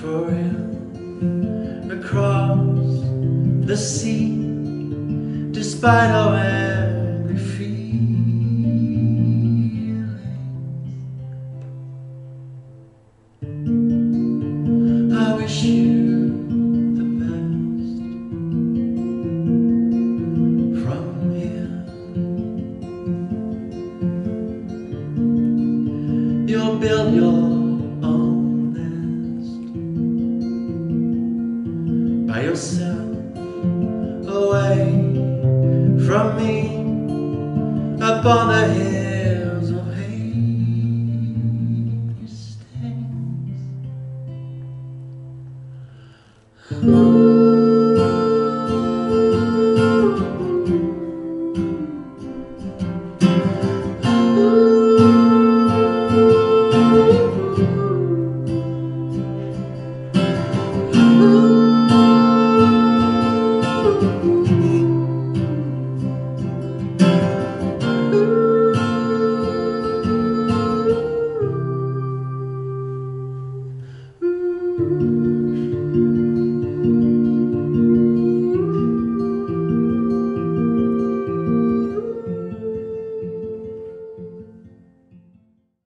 for him across the sea, despite our angry feelings. I wish you the best from here. You'll build your own nest by yourself, away from me, up on the hills of Hastings.